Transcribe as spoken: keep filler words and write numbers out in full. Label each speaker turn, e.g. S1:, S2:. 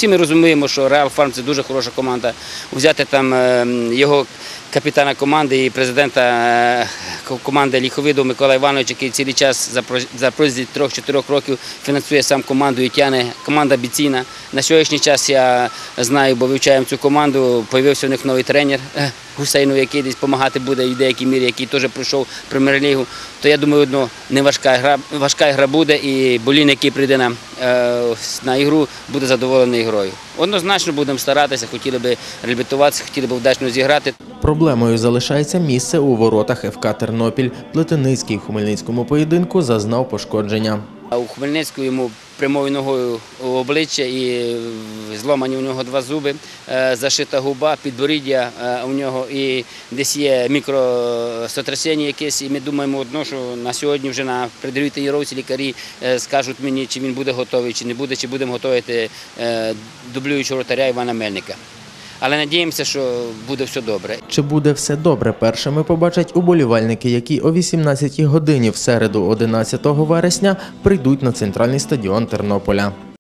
S1: Всі ми розуміємо, що Реал Фарм – це дуже хороша команда. Взяти там його капітана команди і президента команди Ліховиду Микола Іванович, який цілий час за протязі трьох-чотирьох років фінансує сам команду і тягне. Команда амбіційна. На сьогоднішній час я знаю, бо вивчаємо цю команду, з'явився у них новий тренер Гусейнов, який десь допомагати буде в деякій мірі, який теж пройшов прем'єр-лігу. То я думаю, одно, не важка гра, важка гра буде, і Болін, який прийде на, на ігру, буде задоволений грою. Однозначно будемо старатися, хотіли б реабілітуватися, хотіли б вдачно зіграти.
S2: Проблемою залишається місце у воротах еф ка «Тернопіль». Плетеницький в хмельницькому поєдинку зазнав пошкодження.
S1: У Хмельницьку йому прямою ногою в обличчя і зламані у нього два зуби, зашита губа, підборіддя у нього і десь є мікросотрясіння якесь. І ми думаємо одно, що на сьогодні вже на передовій тренувці лікарі скажуть мені, чи він буде готовий, чи не буде, чи будемо готувати дублюючого вратаря Івана Мельника. Але надіємося, що буде все добре.
S2: Чи буде все добре, першими побачать уболівальники, які о вісімнадцятій годині в середу, одинадцятого вересня, прийдуть на центральний стадіон Тернополя.